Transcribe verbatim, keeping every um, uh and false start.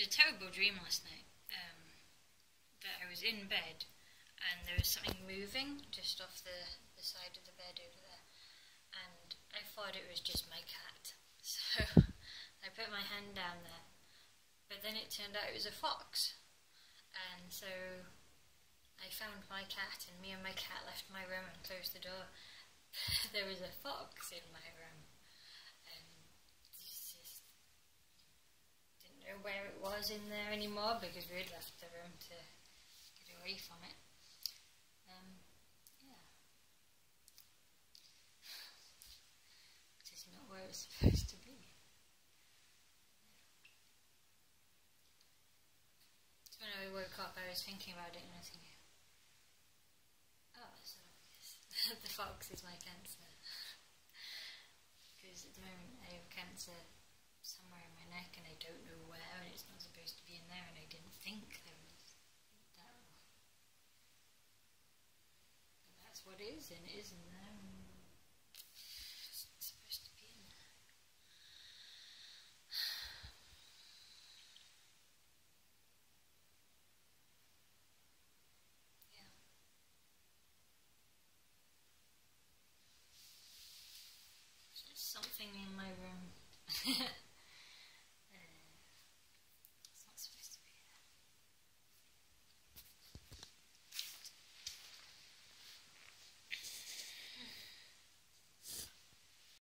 a terrible dream last night. Um, that I was in bed and there was something moving just off the, the side of the bed over there. And I thought it was just my cat. So I put my hand down there. But then it turned out it was a fox. And so I found my cat, and me and my cat left my room and closed the door. There was a fox in my room. And just didn't know where it was in there anymore because we had left the room to get away from it. Um, yeah. It is not where it's supposed to be. So when I woke up, I was thinking about it and I was thinking, oh, so yes, the fox is my cancer. Because at the moment I have cancer somewhere in my neck and I don't know where, and it's not supposed to be in there, and I didn't think there was that. But that's what it is, and it is in there. It's not supposed to be in there. Yeah. There's something in my room.